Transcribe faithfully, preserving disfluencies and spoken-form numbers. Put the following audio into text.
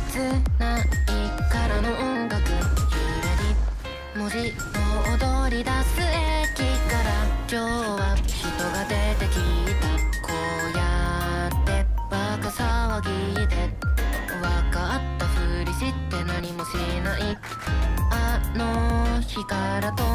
ないからの音楽揺れに文字を踊り出す駅から今日は人が出てきたこうやってバカ騒ぎで分かったふりして何もしないあの日からと